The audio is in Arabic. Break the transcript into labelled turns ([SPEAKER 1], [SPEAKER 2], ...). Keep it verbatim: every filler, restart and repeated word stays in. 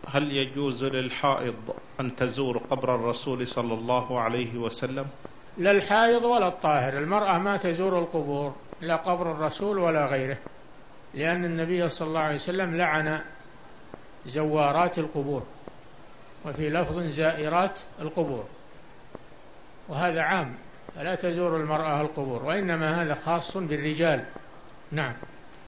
[SPEAKER 1] هل يجوز للحائض أن تزور قبر الرسول صلى الله عليه وسلم؟
[SPEAKER 2] لا الحائض ولا الطاهر، المرأة ما تزور القبور، لا قبر الرسول ولا غيره، لأن النبي صلى الله عليه وسلم لعن زوارات القبور، وفي لفظ زائرات القبور، وهذا عام، فلا تزور المرأة القبور، وإنما هذا خاص بالرجال. نعم.